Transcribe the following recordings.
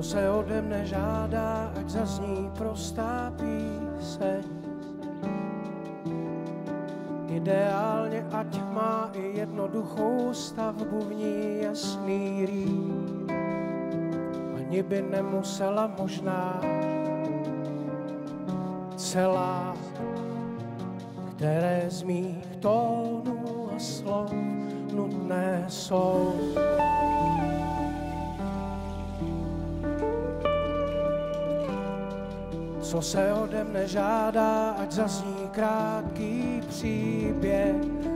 co se ode mne žádá, ať zazní prostá píseň. Ideálně, ať má i jednoduchou stavbu, v ní jasný rým. Ani by nemusela možná celá, které z mých tónů a slov nutné jsou. Co se ode mne žádá, ať zazní krátký příběh.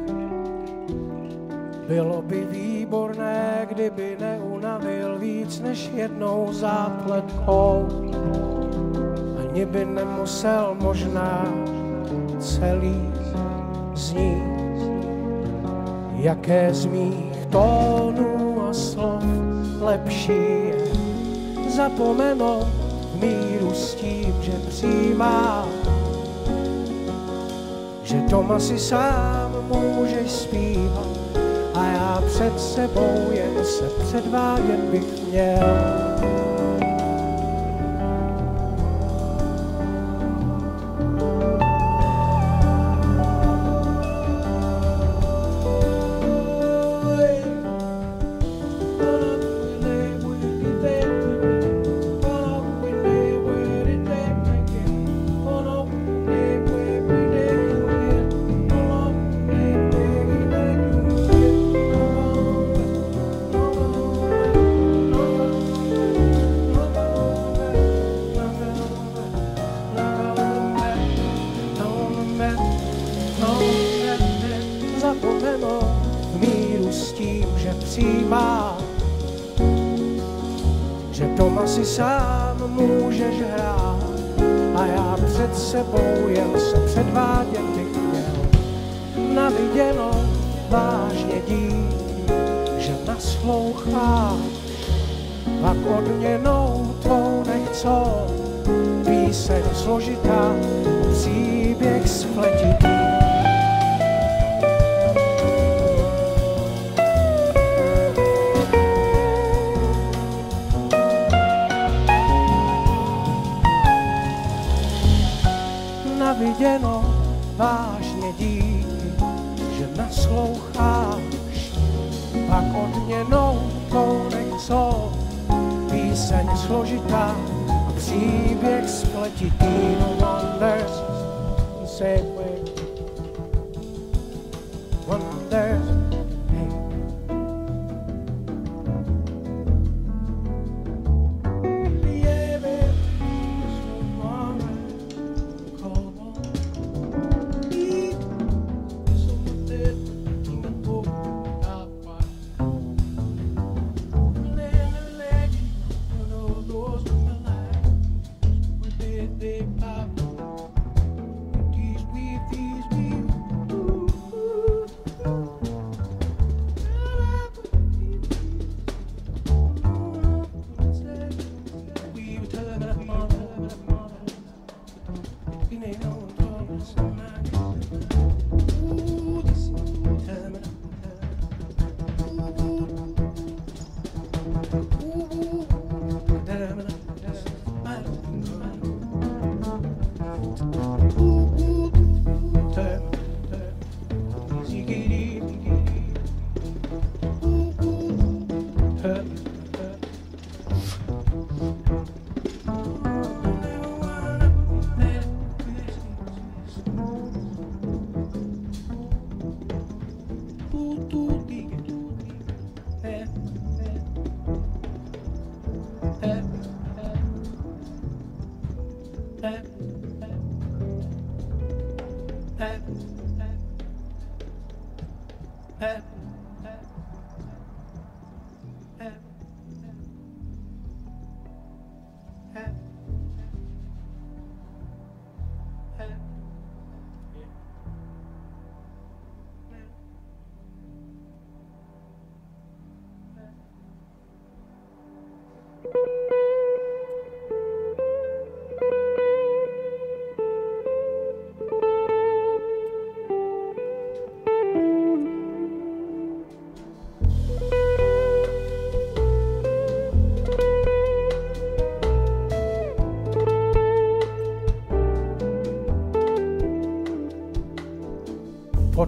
Bylo by výborné, kdyby neunavil víc než jednou zápletkou. Ani by nemusel možná celý znít, jaké z mých tónů a slov lepší je zapomenout míru s tím, že přijímá, že doma si sám můžeš zpívat a já před sebou jen se předvádět bych měl. Že doma si sám můžeš hrát a já před sebou jen se předvádět bych měl. Naviděno vážně dík, že nasloucháš, pak odměnou tvou nechcou píseň složitá, příběh spletitý. Naviděno vážně díky, že nasloucháš, pak odměnou tvou nechcou píseň složitá a příběh spletitý. No wonders, say wait, wonders, hey. Yeah, baby, so alright, cold.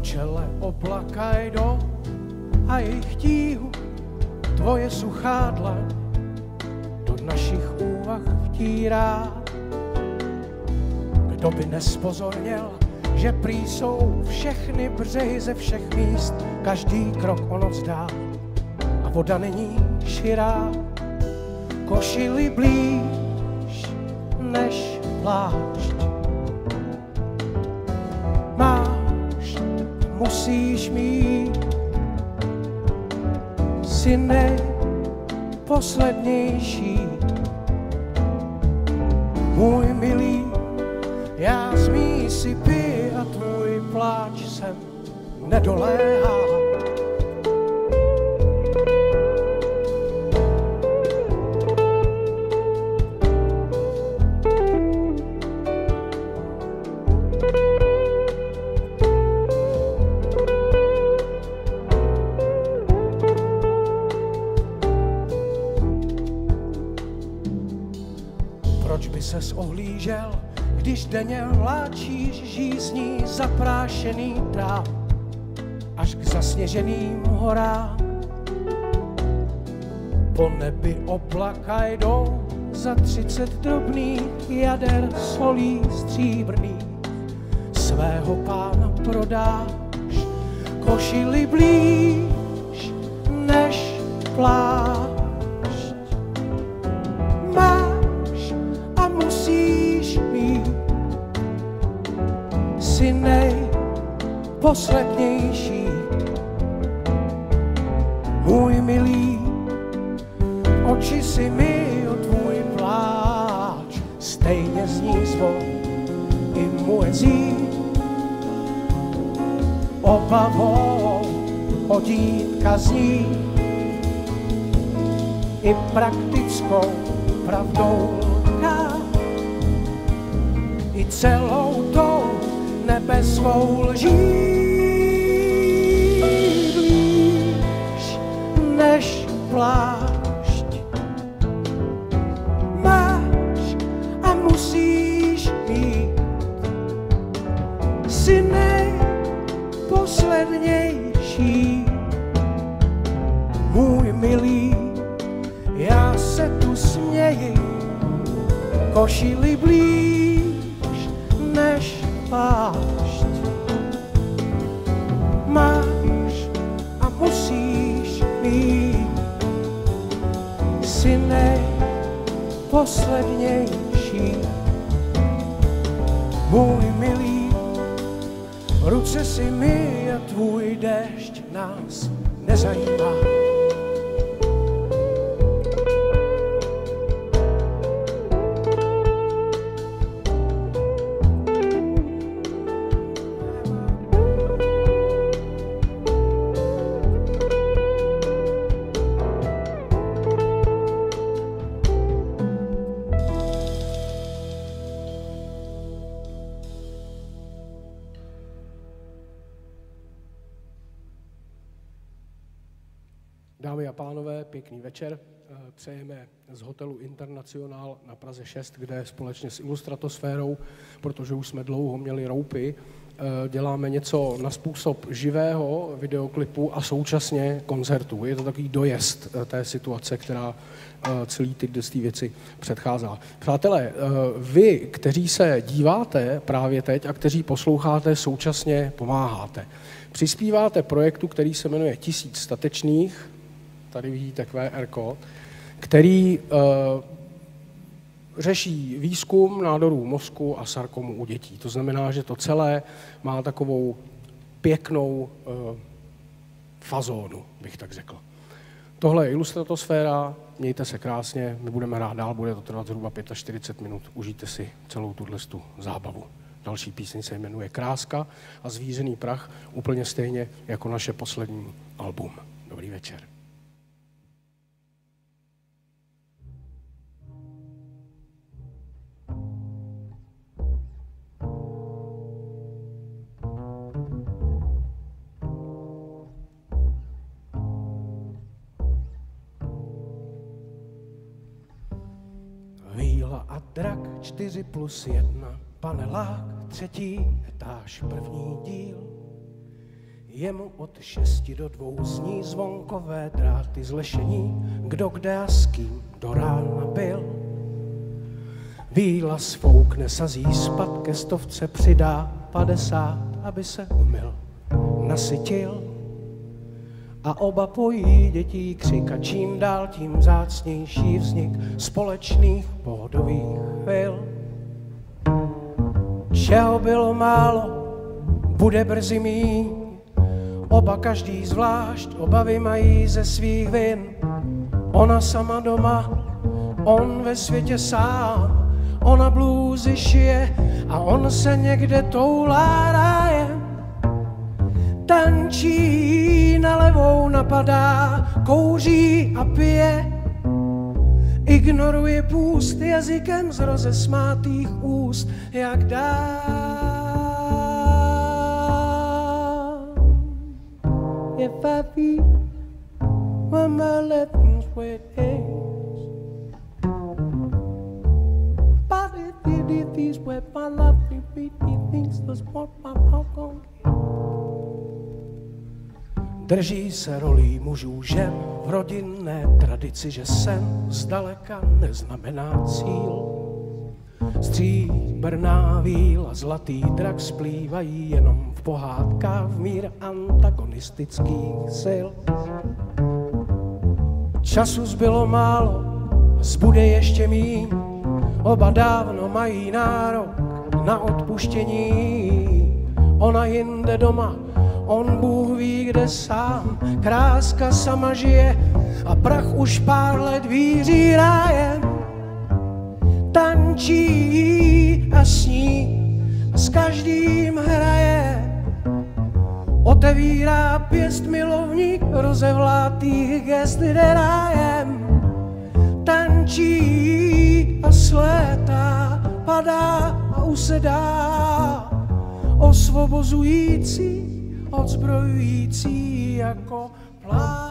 čele oblaka jdou a jejich tíhu tvoje suchá dlaň do našich úvah vtírá. Kdo by nespozorněl, že prý jsou všechny břehy ze všech míst, každý krok o noc dál a voda není širá. Košili blíž než plášť máš, musíš mít, si nejposlednější. Můj milý, já smí si pij a tvůj pláč sem nedoléhá. Proč by ses ohlížel, když denně vláčíš žízní zaprášený tráv až k zasněženým horám? Po nebi oblaka jdou za 30 drobných jader solí stříbrných. Svého pána prodáš, košili blíž než plášť. Máš a musíš mít, si nejposlednější. Můj milý, oči si mi o tvůj pláč, stejně zní zvon i muezí. Obavou o dítka zní i praktickou pravdou lká, i celou tou nebeskou lží. Blíž než plášť máš a musíš mít, si nejposlednější. Můj milý, já se tu směji, košili blíž než plášť. Máš a musíš mít, si nejposlednější. Můj milý, ruce si mi a tvůj déšť nás nezajímá. Dámy a pánové, pěkný večer. Přejeme z hotelu Internacionál na Praze 6, kde společně s Ilustratosférou, protože už jsme dlouho měli roupy, děláme něco na způsob živého videoklipu a současně koncertu. Je to takový dojezd té situace, která celý ty věci předchází. Přátelé, vy, kteří se díváte právě teď a kteří posloucháte, současně pomáháte. Přispíváte projektu, který se jmenuje 1000 statečných, tady vidíte QR kód, který řeší výzkum nádorů mozku a sarkomu u dětí. To znamená, že to celé má takovou pěknou fazónu, bych tak řekl. Tohle je Ilustratosféra, mějte se krásně, my budeme hrát dál, bude to trvat zhruba 45 minut, užijte si celou tuhle zábavu. Další píseň se jmenuje Kráska a Zvířený prach, úplně stejně jako naše poslední album. Dobrý večer. Víla a drak 4+1, panelák, 3. etáž, 1. díl. Jemu od 6 do 2 zní zvonkové dráty z lešení, kdo kde a s kým do rána byl. Víla sfoukne, sazí spad, ke 100 přidá 50, aby se umyl, nasytil. A oba pojí dětí křik a čím dál tím vzácnější vznik společných pohodových chvil. Čeho bylo málo, bude brzy míň, oba každý zvlášť, obavy mají ze svých vin. Ona sama doma, on ve světě sám, ona blůzy šije a on se někde toulá rájem. Tančí, na levou napadá, kouří a pije, ignoruje půst jazykem z rozesmátých úst, jak dá. If I feel when my living's with age, but if these where my love repeat me things the sport my popcorn. Drží se rolí mužů žen v rodinné tradici, že sen zdaleka neznamená cíl. Stříbrná víla, zlatý drak splývají jenom v pohádkách v mír antagonistických sil. Času zbylo málo, zbude ještě míň, oba dávno mají nárok na odpuštění. Ona jinde doma, on Bůh ví kde sám, kráska sama žije a prach už pár let víří rájem. Tančí a sní a s každým hraje, otevírá pěst milovník rozevlátých gest jde rájem. Tančí a slétá, padá a usedá, osvobozující, odzbrojující jako pláč.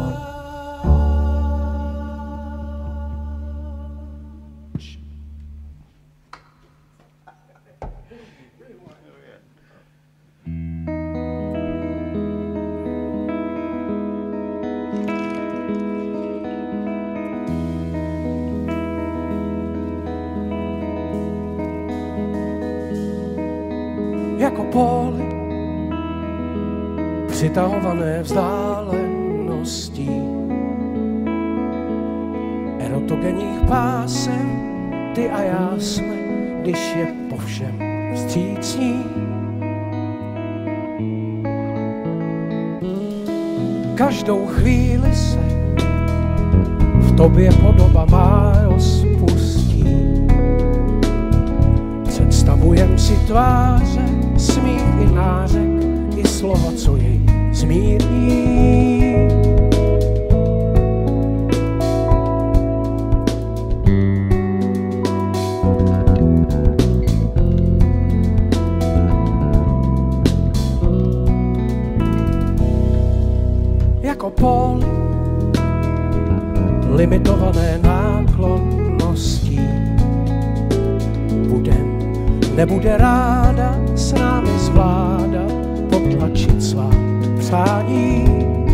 Jako póly přitahované vzdáleností erotogenních pásem, ty a já jsme, když je po všem vstřícní. Každou chvíli se v tobě podoba má rozpustí. Představujem si tváře, smích i nářek, i slova, co jej zmírní. Jako póly limitované náklonností nebude ráda s námi zvládat, potlačit svá přání.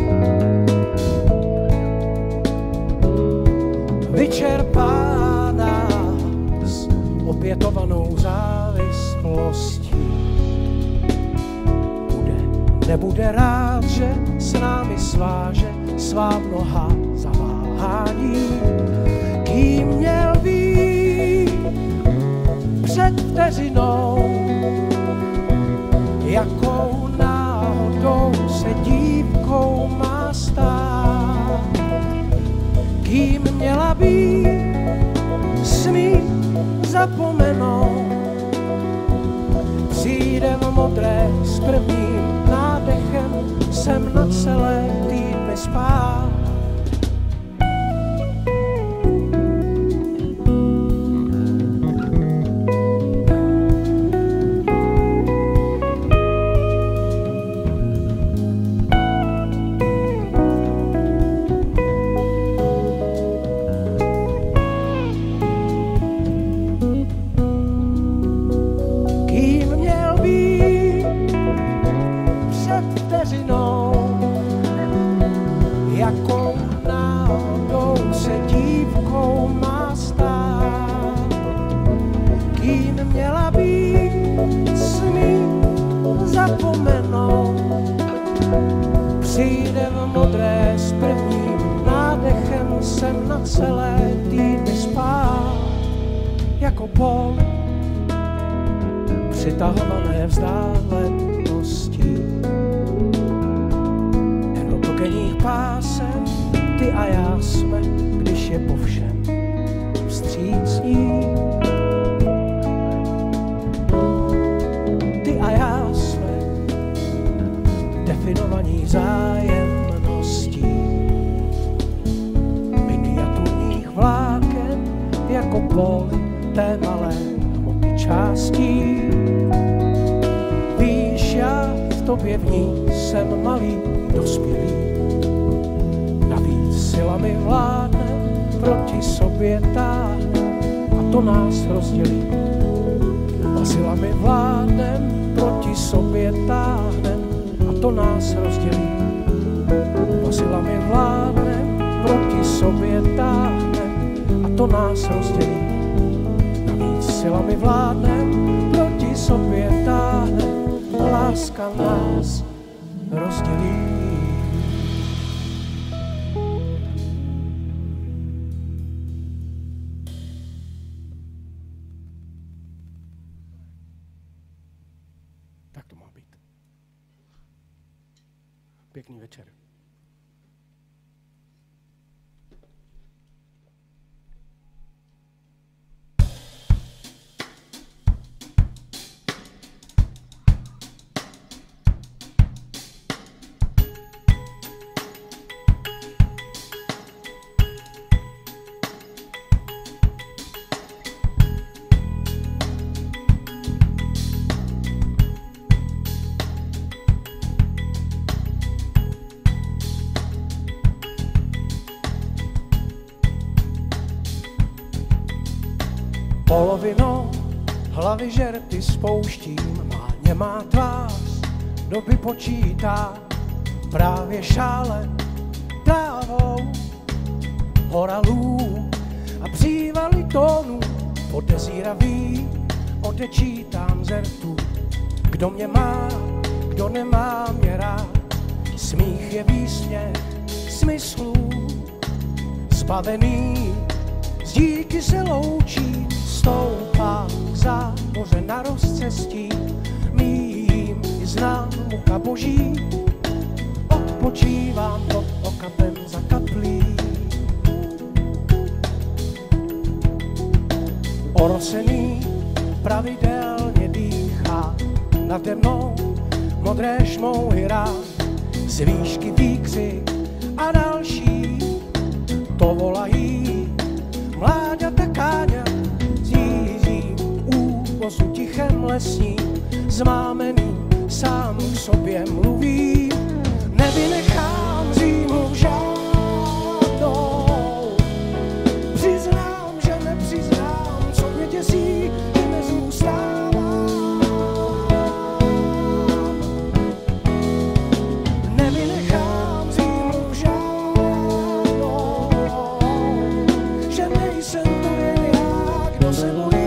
Vyčerpá nás opětovanou závislostí. Nebude rád, že s námi sváže svá mnoha zaváhání. Kým měl být před vteřinou, jakou náhodou se dívkou má stát. Kým měla být, smí zapomenout. Přijde v modré s prvním nádechem, jsem na celé týdny spát. Kým měl být před vteřinou, jakou náhodou se dívkou má stát. Kým měla být, smí zapomenout. Přijde v modré s prvním nádechem sem na celé týdny spát. Jako pol přitahované vzdáleností. Eurotogenních pásem ty a já jsme, když je po všem vstřícní. Ty a já jsme definovaní vzájemností. Miniaturních vláken jako poli té malé hmoty částí. Víš, já v tobě v ní jsem malý dospělý. Navíc silami vládne, proti sobě táhne a to nás rozdělí. A silami vládnem, proti sobě táhnem a to nás rozdělí. A silami vládnem, proti sobě táhnem a to nás rozdělí. Navíc silami vládnem, proti sobě táhnem, láska nás rozdělí. Tak to má být. Pěkný večer. Polovinou hlavy žerty spouštím, má němá tvář, doby počítá, právě šále trávou horalů a přívaly tónů podezíravý, odečítám zertu. Kdo mě má, kdo nemá mě rád, smích je výsměch smyslů, zbavený z díky se loučí. Stoupám k zámoře na rozcestí, mým i znám muka boží, odpočívám pod okapem za kaplí. Orosený pravidelně dýchá nade mnou modré šmouhy rád, z výšky výkřik a další to volají mláďata káňa. Úvozu tichem lesní, zmámený, sám k sobě mluví. Nevynechám zimu žádnou, přiznám, že nepřiznám, co mě děsí, že nezůstávám. Nevynechám zimu žádnou, že nejsem to jen já, kdo se bojí.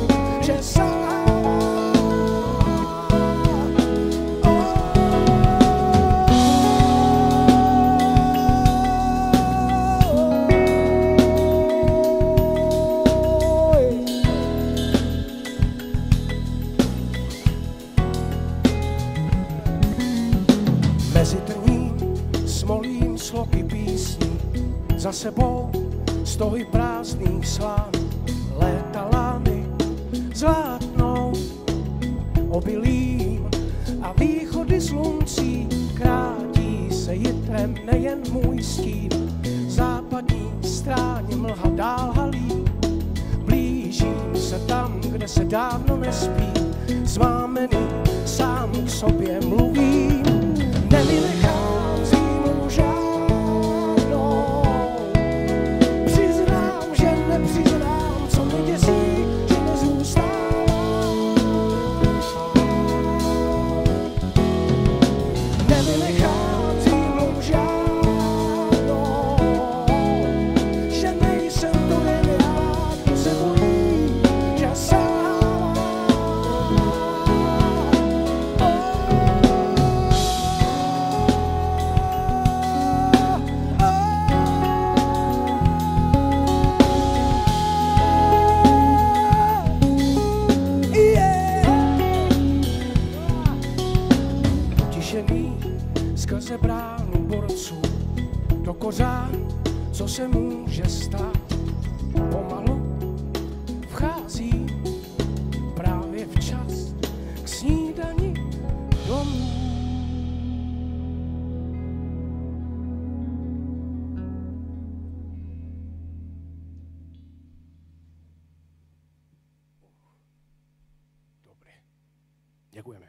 Mezi trním smolím sloky písní, za sebou stohy prázdných slán, léta lány zlátnou obilím a východy sluncí krátí se jitrem nejen můj stín. Západní stráně mlha dál halí, blížím se tam, kde se dávno nespí, zmámený sám k sobě mluvím. Nevynechám zimu žádnou, přiznám, že nepřiznám, co mě děsí, že nezůstávám. Nevynechám zimu žádnou, to kořán, co se může stát. Pomalu vchází právě včas k snídani domů. Dobré. Děkujeme.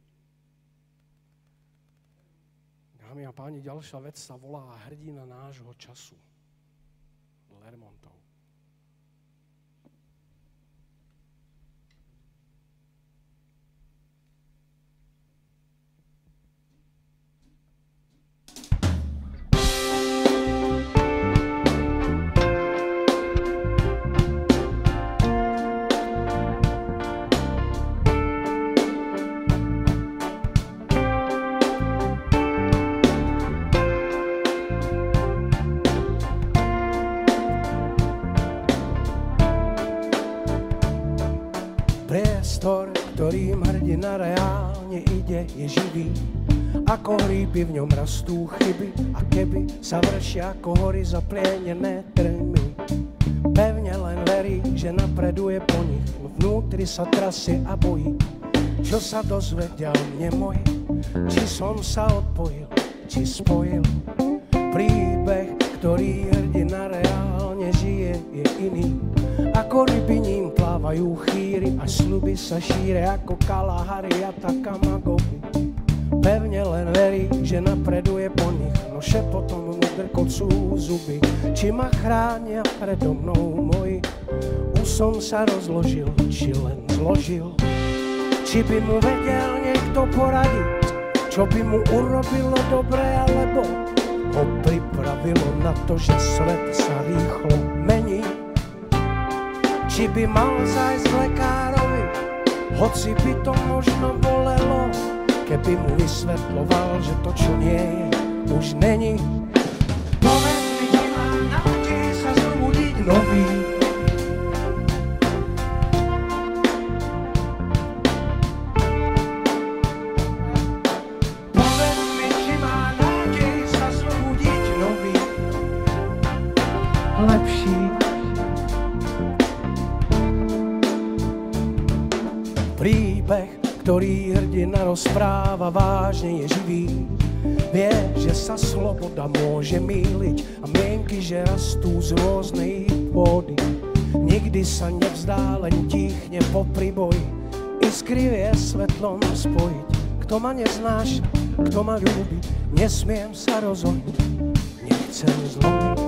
Dámy a páni, ďalšia vec sa volá hrdina nášho času. Lermontov. Priestor, ktorým hrdina reálne ide, je živý. Ako hríby v ňom rastú chyby a keby sa vršia ako hory zaplienené trmy. Pevne len verí, že napreduje po nich, vnútri sa trasie a bojí. Čo sa dozvedel mne môj, či som sa odpojil, či spojil. Príbeh, ktorý hrdina reálne žije, je iný. Ako ryby ním plávajú chýry a sľuby sa šíre ako Kalahari a Takamagoby. Pevne len verí, že napreduje po nich, no šepotom mu drkocú zuby. Či ma chránia predo mnou moji, už som sa rozložil, či len zložil. Či by mu vedel niekto poradiť, čo by mu urobilo dobre, alebo ho pripravilo na to, že svet sa rýchlo mení. Či by mal zájsť k lekárovi, hoci by to možno bolelo, keby mu vysvetloval, že to, čo nie je, už není. Povedz mi, či má nádej sa zobudiť nový. Povedz mi, či má nádej sa zobudiť nový, lepší. Príbeh, ktorý hrdina rozpráva, vážne je živý. Vie, že sa sloboda môže mýliť a mienky, že rastú z rôznej pôdy. Nikdy sa nevzdá, len tichne popri boji. Iskry vie svetlom spojiť. Kto ma neznáša, kto ma ľúbi, nesmiem sa rozhodnúť, nechcem zlomiť.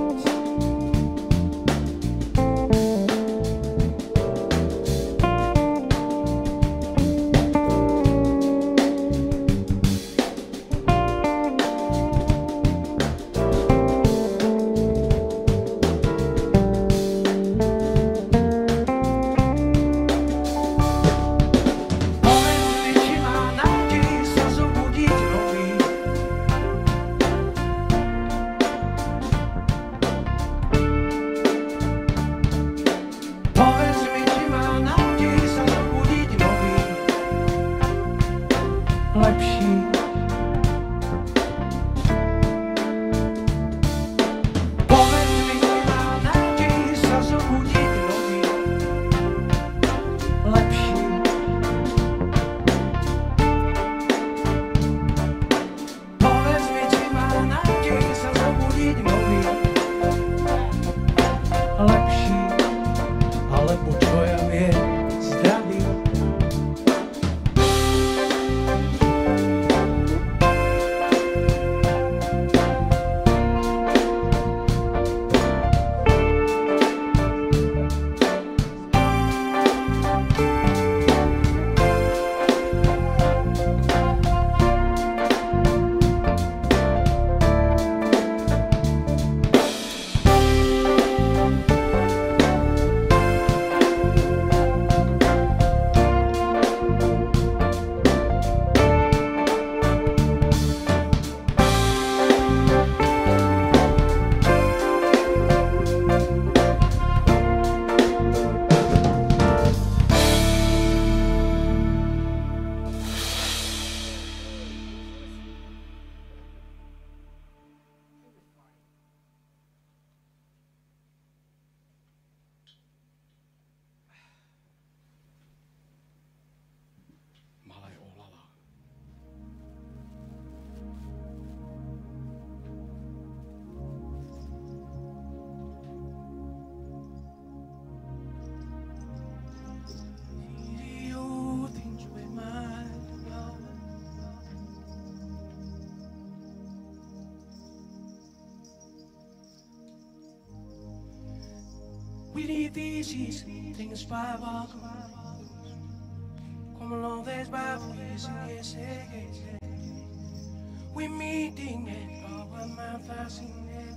We need these easy things by our come along, there's my voice, yes, yes. We meeting it, our mouth passing it.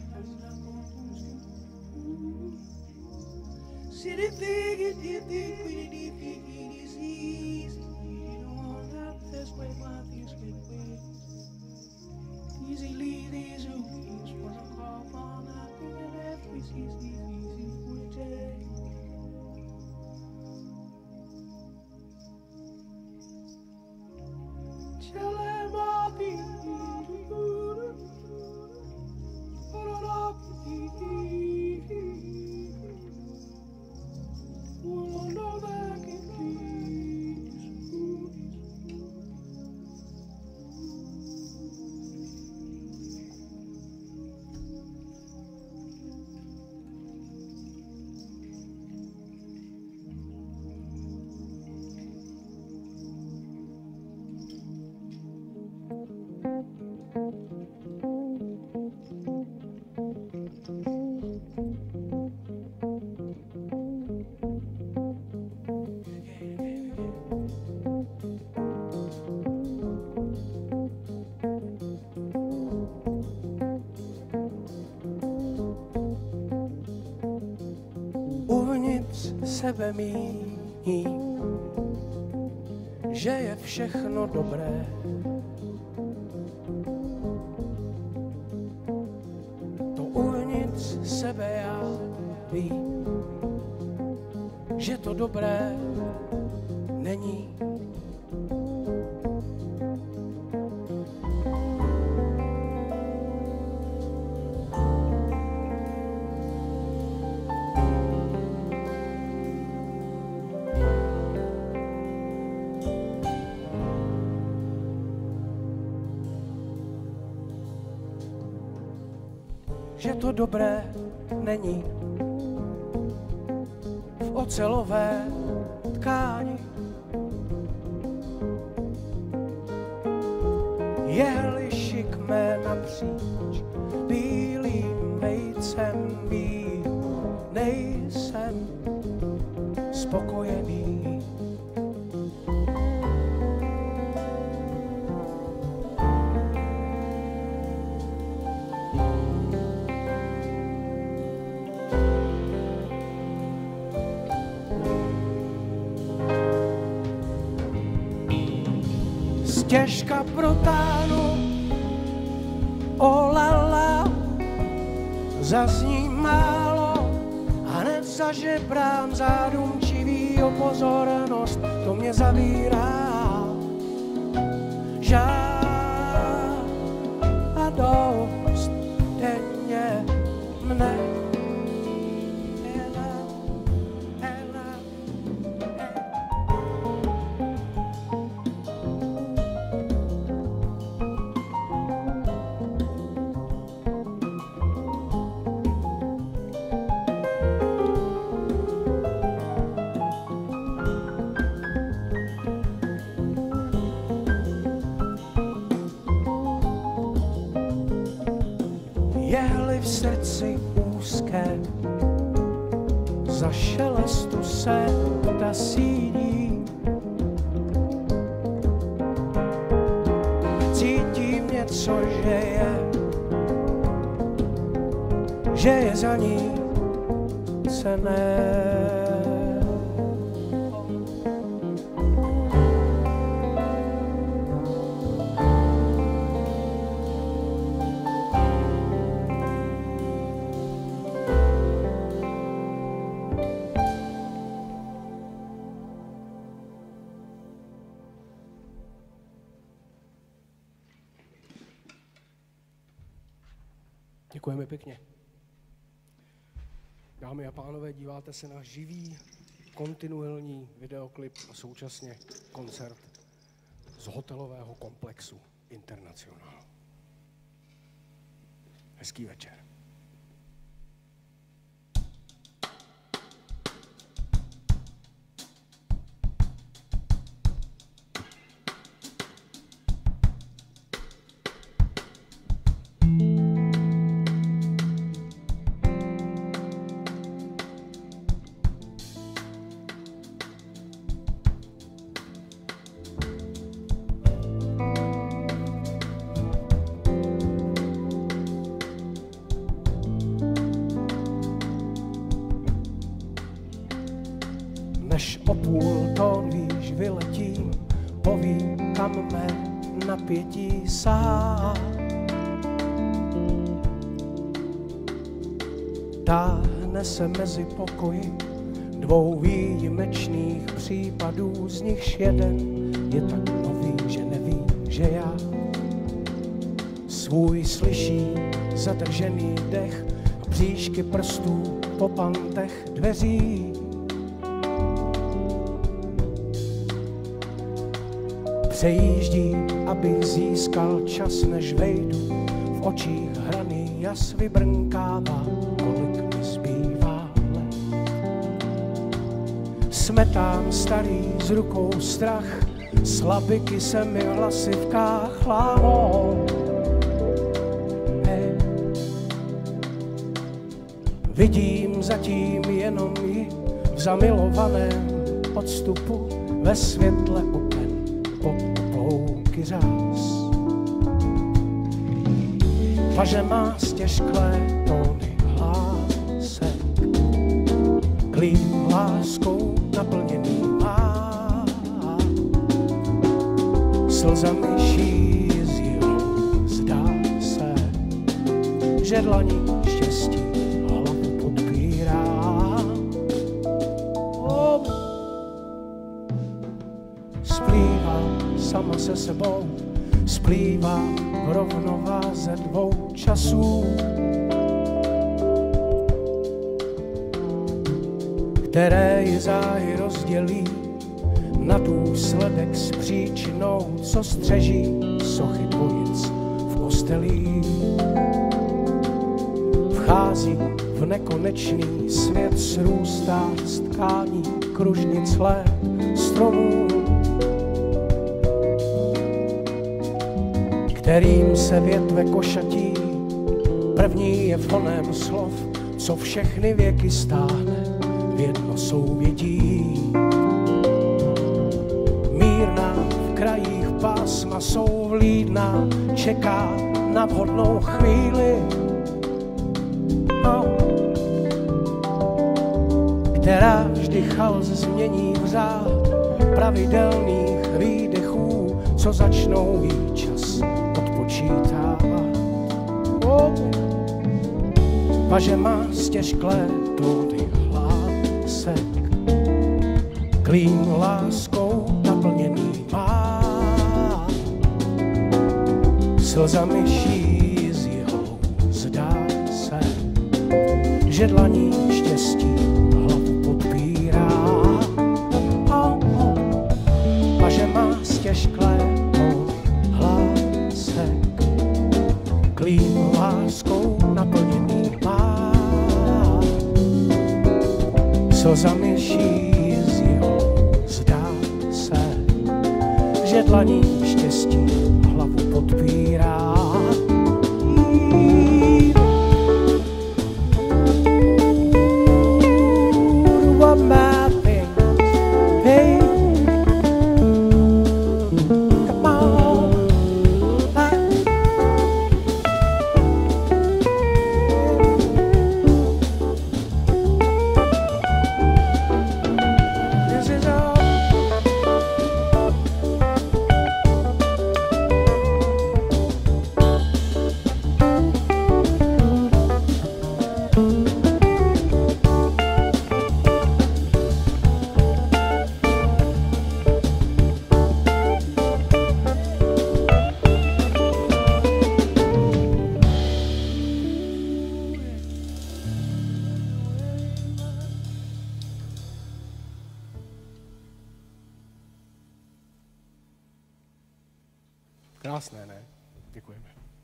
See the thing, it is easy. You don't want that, that's why my things get away. Easily, these rules, what I call for nothing, and everything's easy for a day. Tell them all the uvnitř sebe míním, že je všechno dobré. To uvnitř sebe já vím, že to dobré není. Že to dobré není v ocelové tkáni. Je-li šikmé napříč bílým vejcem být, nejsem spokojený. Těžka protáhnu, olala, zazní málo a hned zažebrám zádumčivý o pozornost, to mě zavírá. Žádost denně mne. Je-li v srdci úzké, za šelestu se ta sídí. Cítím něco, že je za ní cenné. Děkujeme pěkně. Dámy a pánové, díváte se na živý, kontinuální videoklip a současně koncert z hotelového komplexu Internacional. Hezký večer. Než o půl tón výš vyletím, povím, kam mé napětí sahá. Táhne se mezi pokoji dvou výjimečných případů, z nichž jeden je tak nový, že nevím, že já svůj slyší zadržený dech a příšky prstů po pantech dveří. Přejíždím, abych získal čas, než vejdu, v očích hraný jas vybrnkává, kolik mi zbývá let. Smetám starý z rukou strach, slabiky se mi v hlasivkách lámou. Vidím zatím jenom ji v zamilovaném odstupu ve světle oken pod teplouky řás. Paže má stěžklé tóny hlásek, klím láskou naplněný má. Slzami šíří z jeho, zdá se, že dlaní štěstí hlavu podpírá. Splývá sama se sebou, splývá v rovnováze dvou časů, které ji záhy rozdělí na důsledek s příčinou, co střeží sochy dvojic v kostelích. Vchází v nekonečný svět, srůstá z tkání kružnic let stromů, kterým se větve košatí. První je fonem slov, co všechny věky stáhne v jedno souvětí. Mírná v krajích pásma souvlídná, čeká na vhodnou chvíli, která vždy chalz změní v řád pravidelných výdechů, co začnou jí čas odpočítávat. Paže má stěžklé tóny hlásek, klím láskou naplněný má. Slzami šízihou zdá se, že dlaní štěstí hlavu podpírá. Paže má stěžklé tóny hlásek, klím láskou naplněný má. Slzami šízihou zdá se, že dlaní štěstí hlavu podpírá. Krásné, ne? Děkujeme.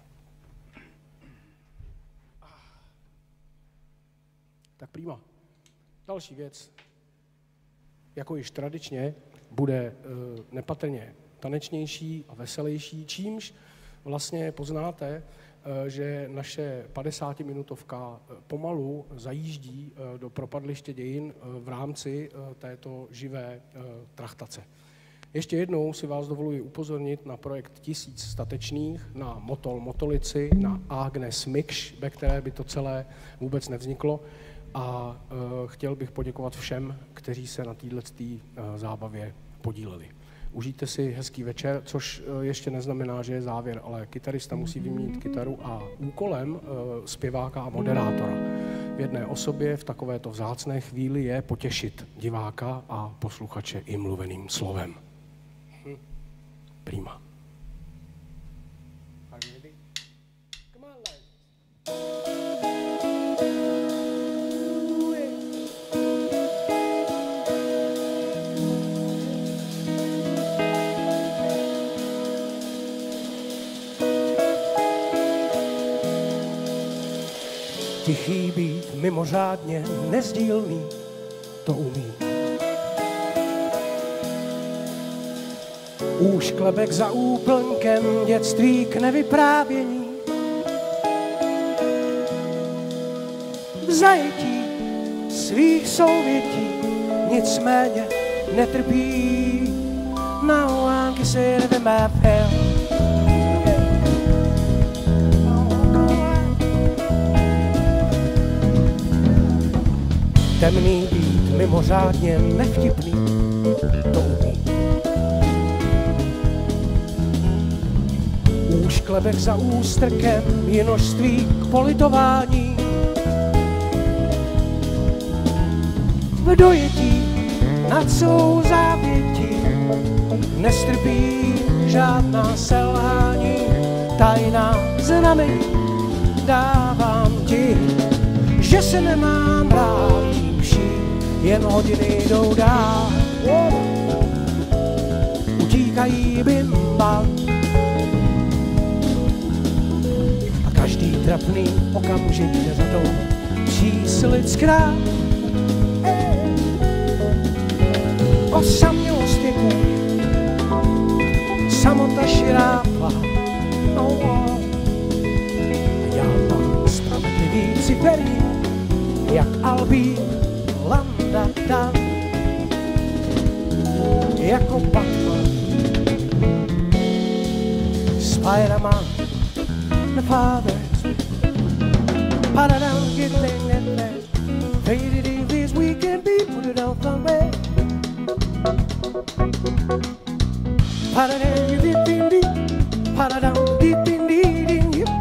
Tak prima. Další věc, jako již tradičně, bude nepatrně tanečnější a veselější, čímž vlastně poznáte, že naše 50minutovka pomalu zajíždí do propadliště dějin v rámci této živé trachtace. Ještě jednou si vás dovoluji upozornit na projekt 1000 statečných, na Motol Motolici, na Agnes Mikš, ve které by to celé vůbec nevzniklo. A chtěl bych poděkovat všem, kteří se na této zábavě podíleli. Užijte si hezký večer, což ještě neznamená, že je závěr, ale kytarista musí vyměnit kytaru a úkolem zpěváka a moderátora v jedné osobě v takovéto vzácné chvíli je potěšit diváka a posluchače i mluveným slovem. Prima. Tichý být mimořádně nezdílný, to umí. Úšklebek za úplnkem, dětství k nevyprávění. V zajetí svých souvětí nicméně netrpí. No one can say that my hell. Temný být mimořádně nevtipný, to umí. Úšklebek za ústrkem, jinožství k politování. V dojetí nad celou závětí nestrpí žádná selhání. Tajná znamení dávám ti, že se nemám rád. Jen hodiny jdou dál, utíkají bimbal a každý trapný okamžik jde za tou číslickrát. Osamělost je kůň, samota šrápla, já mám spravedlivý ciferní, jak Albín Landa, jako Batman, Spider-Man, the fathers, pa-da-dum, get thing and that, faded in this weekend, be put it on the way. Pa-da-dum, you did ding ding, pa-da-dum, did ding ding ding, you.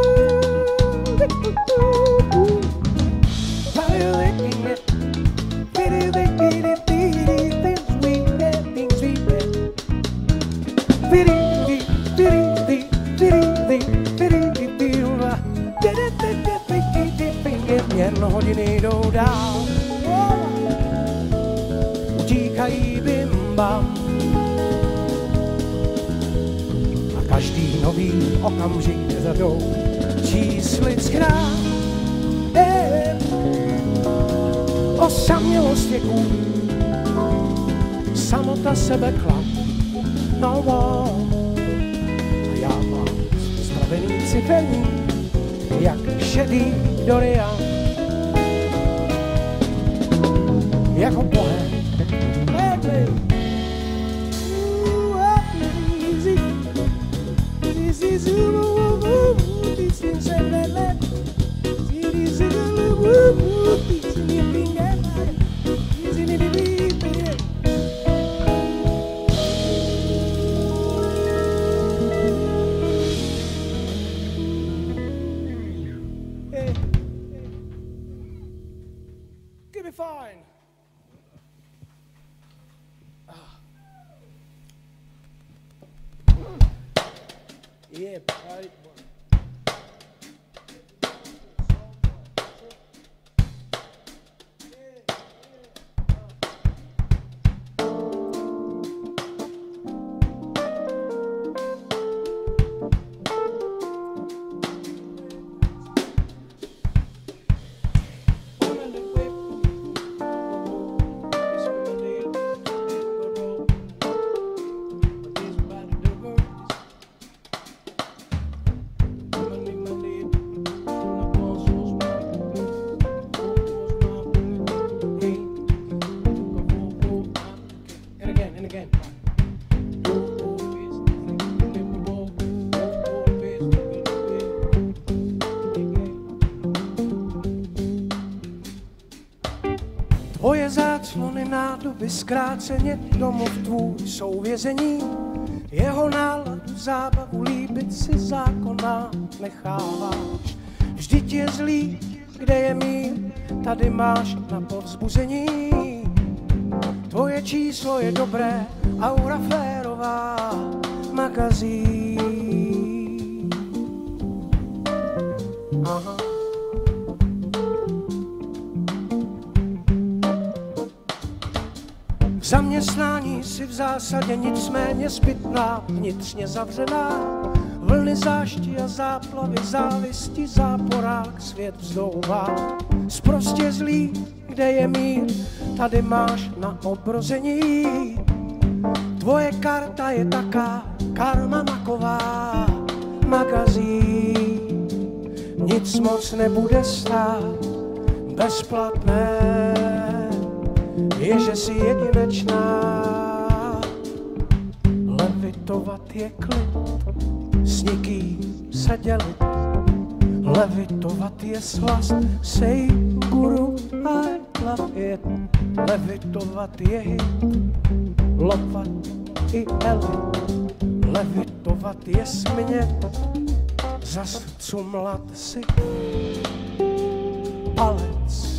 Jen hodiny jdou dál, utíkají bimbam a každý nový okamžik jde za tou číslickrát. Osamělost je kůň, samota sebe klad, no a já mám spravený ciferní, jak šedý Dorian, jako bohem. Give me fine. Yeah, right. Tvoje záclony nádoby zkráceně, domov tvůj jsou vězení. Jeho náladu, zábavu, líbit si zákona necháváš. Vždyť je zlý, kde je mír, tady máš na povzbuzení. Tvoje číslo je dobré, Aura Férová, magazín. Aha. V zaměstnání si v zásadě nicméně zbytná, vnitřně zavřená. Vlny zášti a záplavy, závisti, záporák, svět vzdouvá. Sprostě zlý, kde je mír, tady máš na obrození. Tvoje karta je taká, karma maková, magazín. Nic moc nebude stát, bezplatné je, že jsi jedinečná. Levitovat je klid, s nikým se dělit. Levitovat je slast, say guru, I love it. Levitovat je hit, lopat i elit. Levitovat je smět, zas cumlat si palec.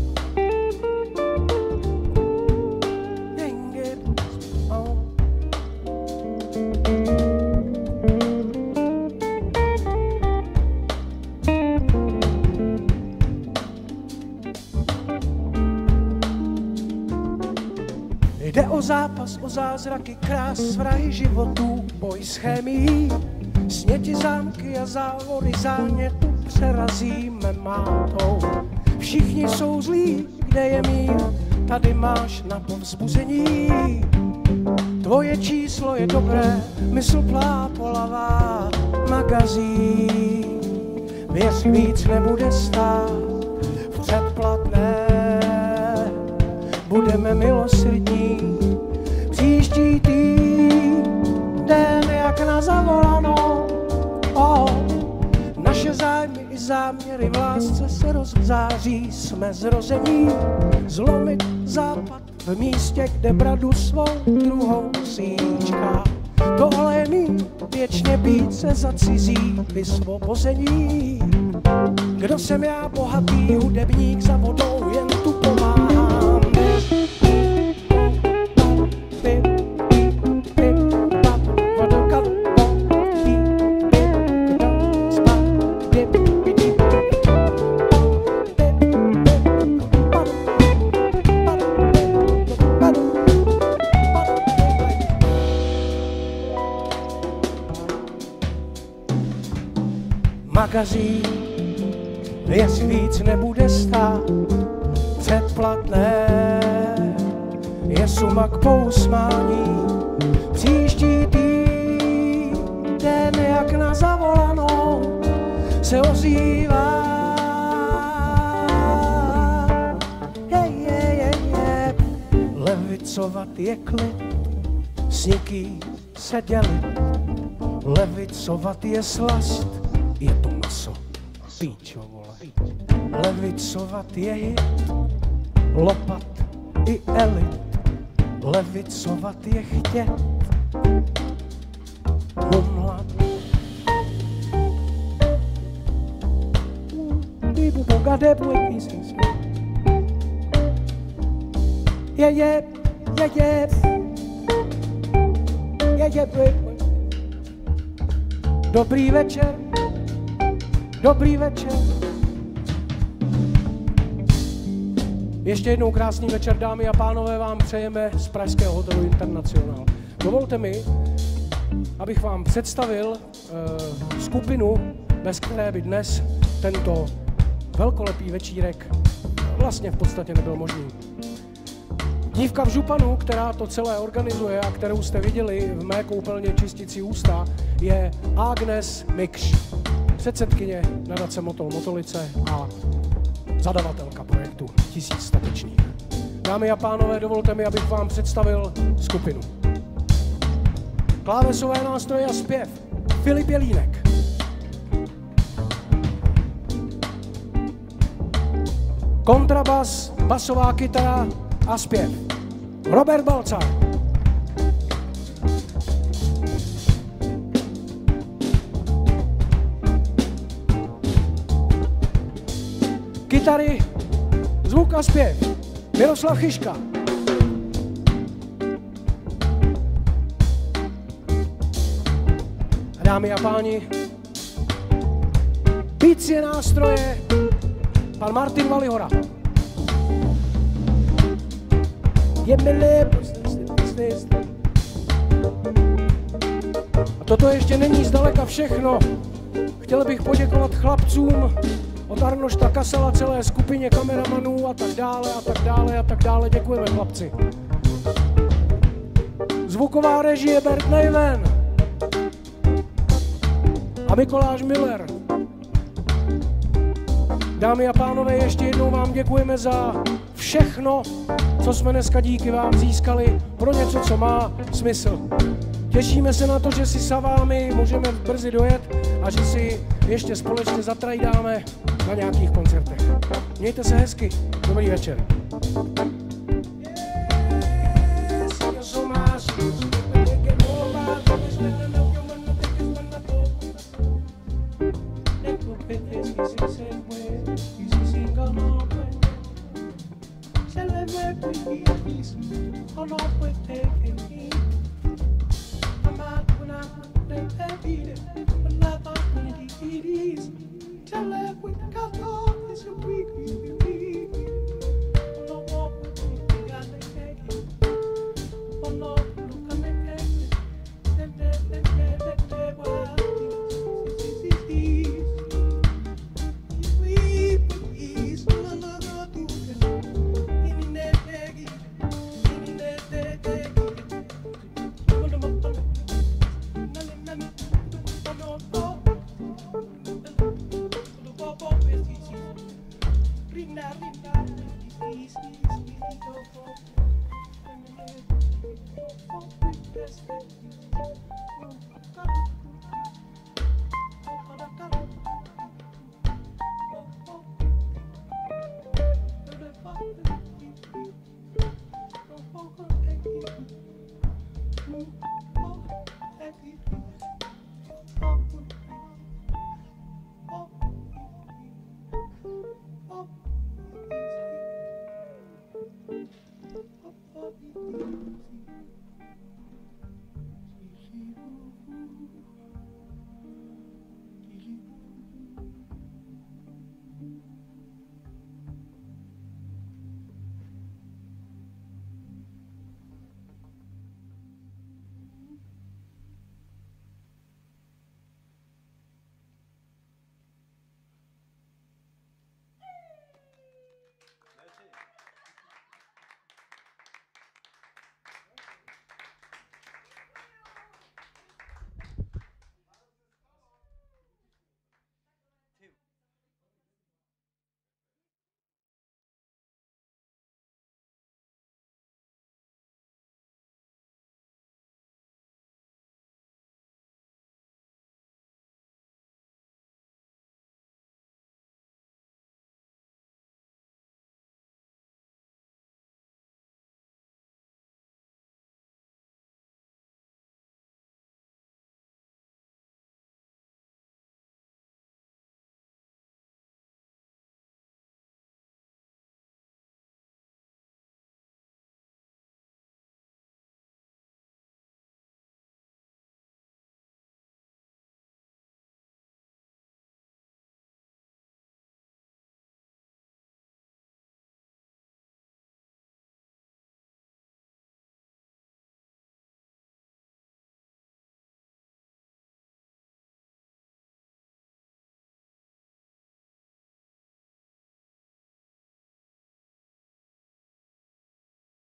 Jde o zápas, o zázraky, krás, vrahy životů, boj s chemií. Sněti zámky a závody zánětu přerazíme mátou. Všichni jsou zlí, kde je mír, tady máš na povzbuzení. Tvoje číslo je dobré, mysl plápolavá, magazín. Věř, víc nebude stát, v předplatné budeme milosrdní. Příští týden jak na zavolanou, naše zájmy i záměry v lásce se rozzáří. Jsme zrození zlomit západ v místě, kde bradu svou druhou síčka. Tohle je mít, věčně být se za cizí vysvobození. Kdo jsem já, bohatý hudebník, za vodou jen tu pomáhám. Magazín, jestli víc nebude stát, předplatné je suma k pousmání. Příští týden jak na zavolanou se ozývá. Levicovat je klid, s nikým se dělit. Levicovat je slast, je to maso, píčo, vole. Levicovat je hit, lopat i elit. Levicovat je chtět, humlat. People gotta play pieces. Yeah. Dobrý večer. Dobrý večer. Ještě jednou krásný večer, dámy a pánové, vám přejeme z pražského hotelu Internacional. Dovolte mi, abych vám představil skupinu, bez které by dnes tento velkolepý večírek vlastně v podstatě nebyl možný. Dívka v županu, která to celé organizuje a kterou jste viděli v mé koupelně čistící ústa, je Agnes Mikš, předsedkyně nadace Motol Motolice a zadavatelka projektu 1000 statečných. Dámy a pánové, dovolte mi, abych vám představil skupinu. Klávesové nástroje a zpěv Filip Jelínek. kontrabas, basová kytara a zpěv. Robert Balcar. Kytary, zvuk a zpěv. Miroslav Chyška. Dámy a páni, bicie nástroje, pan Martin Valihora. A toto ještě není zdaleka všechno. Chtěl bych poděkovat chlapcům od Arnošta Kasala, celé skupině kameramanů a tak dále a tak dále a tak dále. Děkujeme, chlapci. Zvuková režie Bert Nejven a Mikoláš Miller. Dámy a pánové, ještě jednou vám děkujeme za všechno, co jsme dneska díky vám získali pro něco, co má smysl. Těšíme se na to, že si sa vámi můžeme brzy dojet a že si ještě společně zatrajdáme na nějakých koncertech. Mějte se hezky. Dobrý večer.